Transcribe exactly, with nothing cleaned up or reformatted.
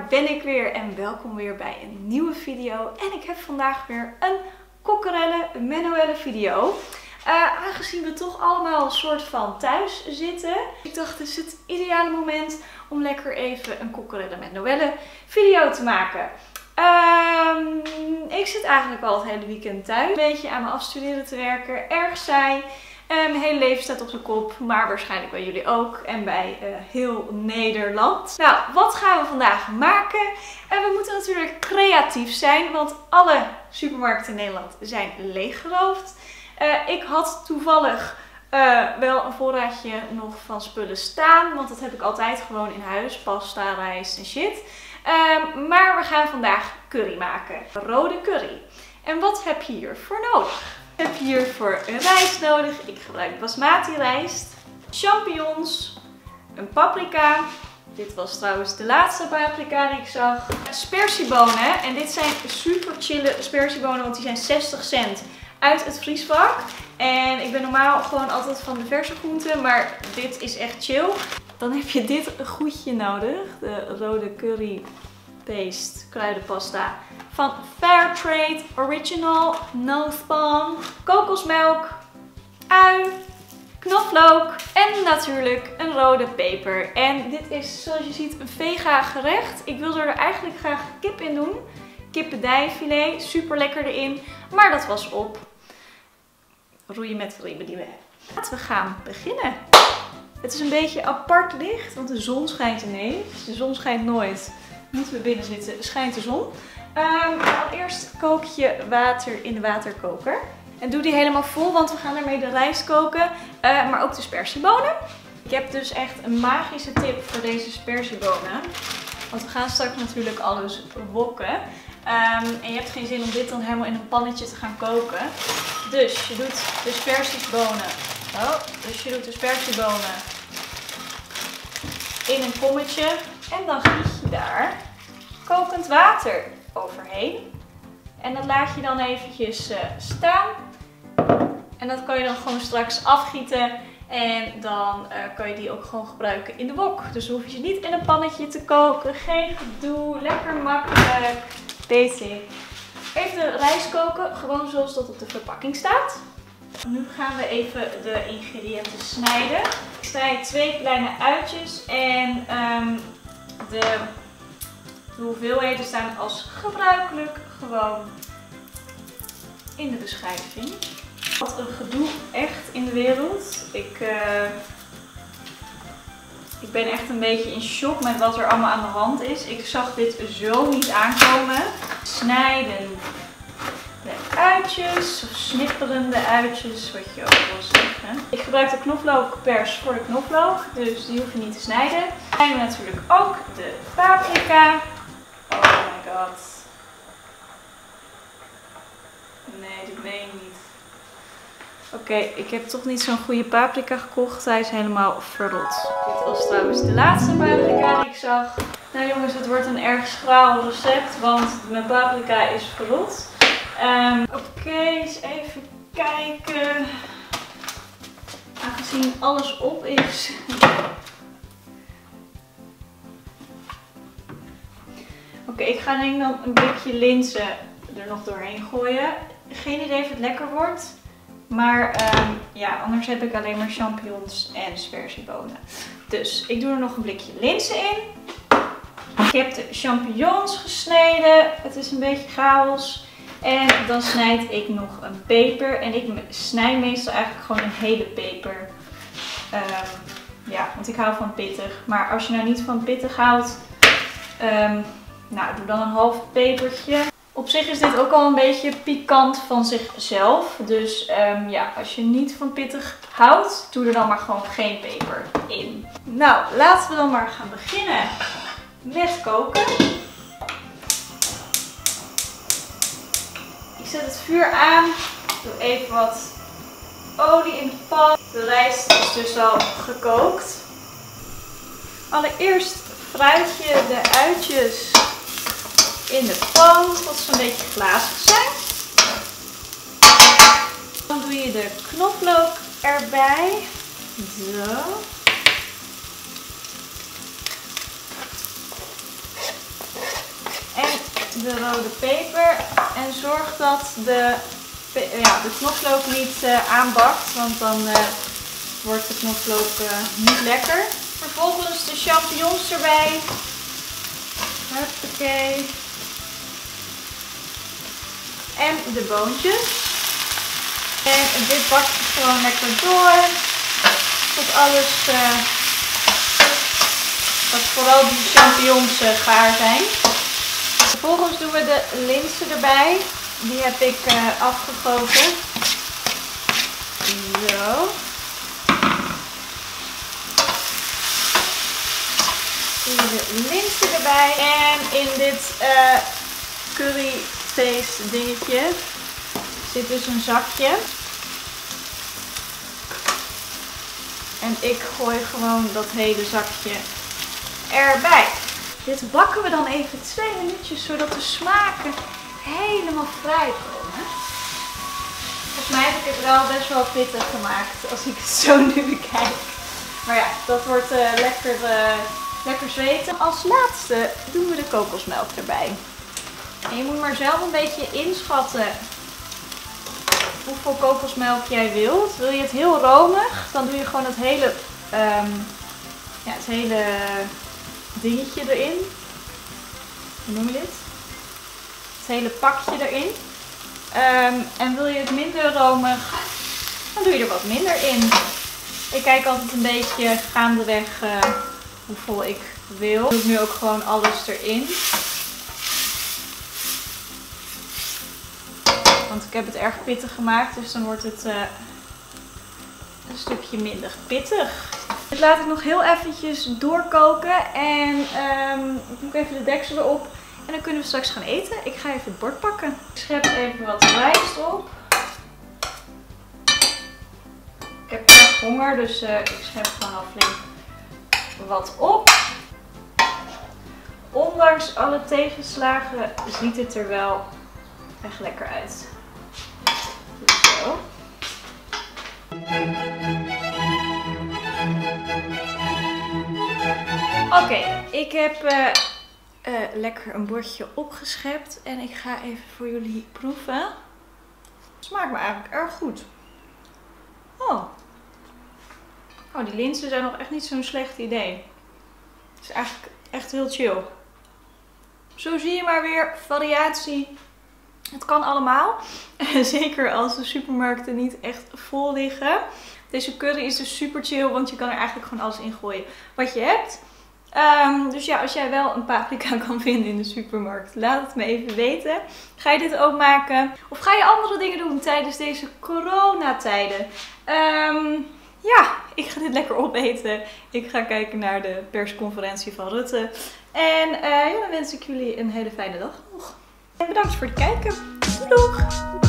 ben ik weer en welkom weer bij een nieuwe video. En ik heb vandaag weer een Cockerelle Manuelle video. Uh, aangezien we toch allemaal een soort van thuis zitten. Ik dacht, het is het ideale moment om lekker even een Cockerelle Manuelle video te maken. Um, ik zit eigenlijk al het hele weekend thuis. Een beetje aan mijn afstuderen te werken. Erg saai. Uh, mijn hele leven staat op zijn kop, maar waarschijnlijk bij jullie ook en bij uh, heel Nederland. Nou, wat gaan we vandaag maken? En uh, we moeten natuurlijk creatief zijn, want alle supermarkten in Nederland zijn leeggeroofd. Uh, ik had toevallig uh, wel een voorraadje nog van spullen staan, want dat heb ik altijd gewoon in huis. Pasta, rijst en shit. Uh, maar we gaan vandaag curry maken. Rode curry. En wat heb je hiervoor nodig? Ik heb hiervoor rijst nodig. Ik gebruik basmati rijst, champignons, een paprika. Dit was trouwens de laatste paprika die ik zag. Spersiebonen. En dit zijn super chille spersiebonen, want die zijn zestig cent uit het vriesvak. En ik ben normaal gewoon altijd van de verse groenten, maar dit is echt chill. Dan heb je dit goedje nodig. De rode curry paste kruidenpasta van Fairtrade Original No Spawn, kokosmelk, ui, knoflook en natuurlijk een rode peper. En dit is, zoals je ziet, een vega gerecht. Ik wilde er eigenlijk graag kip in doen. Kippendijfilet, super lekker erin, maar dat was op. Roeien met de riemen die we hebben. Laten we gaan beginnen. Het is een beetje apart licht, want de zon schijnt ineens. De zon schijnt nooit. Moeten we binnen zitten, schijnt de zon. Um, allereerst kook je water in de waterkoker. En doe die helemaal vol, want we gaan ermee de rijst koken. Uh, maar ook de spersiebonen. Ik heb dus echt een magische tip voor deze spersiebonen. Want we gaan straks natuurlijk alles wokken. Um, en je hebt geen zin om dit dan helemaal in een pannetje te gaan koken. Dus je doet de spersiebonen. Oh, dus je doet de spersiebonen in een kommetje. En dan giet je daar kokend water overheen. En dat laat je dan eventjes uh, staan. En dat kan je dan gewoon straks afgieten. En dan uh, kan je die ook gewoon gebruiken in de wok. Dus hoef je ze niet in een pannetje te koken. Geen gedoe. Lekker makkelijk. Basic. Even de rijst koken. Gewoon zoals dat op de verpakking staat. Nu gaan we even de ingrediënten snijden. Ik snij twee kleine uitjes. En um, de... De hoeveelheden staan als gebruikelijk gewoon in de beschrijving. Wat een gedoe echt in de wereld. Ik, uh, ik ben echt een beetje in shock met wat er allemaal aan de hand is. Ik zag dit zo niet aankomen. Snijden de uitjes, of snipperende uitjes, wat je ook wil zeggen. Ik gebruik de knoflookpers voor de knoflook, dus die hoef je niet te snijden. Snijden we natuurlijk ook de paprika. Oh my god. Nee, dit meen je niet. Oké, okay, ik heb toch niet zo'n goede paprika gekocht. Hij is helemaal verrot. Dit was trouwens de laatste paprika die ik zag. Nou jongens, het wordt een erg schraal recept, want mijn paprika is verrot. Um, Oké, okay, eens even kijken. Aangezien alles op is. Oké, okay, ik ga denk dan een blikje linzen er nog doorheen gooien. Geen idee of het lekker wordt. Maar um, ja, anders heb ik alleen maar champignons en spersiebonen. Dus ik doe er nog een blikje linzen in. Ik heb de champignons gesneden. Het is een beetje chaos. En dan snijd ik nog een peper. En ik snij meestal eigenlijk gewoon een hele peper. Um, ja, want ik hou van pittig. Maar als je nou niet van pittig houdt... Um, Nou, doe dan een half pepertje. Op zich is dit ook al een beetje pikant van zichzelf. Dus um, ja, als je niet van pittig houdt, doe er dan maar gewoon geen peper in. Nou, laten we dan maar gaan beginnen met koken. Ik zet het vuur aan. Doe even wat olie in de pan. De rijst is dus al gekookt. Allereerst fruit je de uitjes in de pan tot ze een beetje glazig zijn. Dan doe je de knoflook erbij. Zo. de rode peper. En zorg dat de, ja, de knoflook niet uh, aanbakt, want dan uh, wordt de knoflook uh, niet lekker. Vervolgens de champignons erbij. Huppakee. En de boontjes. En dit bak je gewoon lekker door. Tot alles, uh, dat vooral die champignons uh, gaar zijn. Vervolgens doen we de linzen erbij. Die heb ik uh, afgegoten. Zo. De linzen erbij. En in dit uh, currypaste dingetje zit dus een zakje. En ik gooi gewoon dat hele zakje erbij. Dit bakken we dan even twee minuutjes, zodat de smaken helemaal vrij komen. Volgens mij heb ik het wel best wel pittig gemaakt, als ik het zo nu bekijk. Maar ja, dat wordt uh, lekker, uh, lekker zweten. Als laatste doen we de kokosmelk erbij. En je moet maar zelf een beetje inschatten hoeveel kokosmelk jij wilt. Wil je het heel romig, dan doe je gewoon het hele, um, ja, het hele dingetje erin. Hoe noem je dit? Het hele pakje erin. Um, en wil je het minder romig, dan doe je er wat minder in. Ik kijk altijd een beetje gaandeweg uh, hoeveel ik wil. Ik doe nu ook gewoon alles erin. Want ik heb het erg pittig gemaakt, dus dan wordt het uh, een stukje minder pittig. Dit laat ik nog heel eventjes doorkoken en um, ik doe even de deksel erop. En dan kunnen we straks gaan eten. Ik ga even het bord pakken. Ik schep even wat rijst op. Ik heb erg honger, dus uh, ik schep gewoon al flink wat op. Ondanks alle tegenslagen ziet het er wel echt lekker uit. Zo. Oké, okay, ik heb uh, uh, lekker een bordje opgeschept en ik ga even voor jullie proeven. Smaakt me eigenlijk erg goed. Oh. Oh, die linzen zijn nog echt niet zo'n slecht idee. Het is eigenlijk echt heel chill. Zo zie je maar weer variatie. Het kan allemaal. Zeker als de supermarkten niet echt vol liggen. Deze curry is dus super chill, want je kan er eigenlijk gewoon alles in gooien wat je hebt. Um, dus ja, als jij wel een paprika kan vinden in de supermarkt, laat het me even weten. Ga je dit ook maken? Of ga je andere dingen doen tijdens deze coronatijden? Um, ja, ik ga dit lekker opeten. Ik ga kijken naar de persconferentie van Rutte. En uh, ja, dan wens ik jullie een hele fijne dag nog. En bedankt voor het kijken. Doei doeg!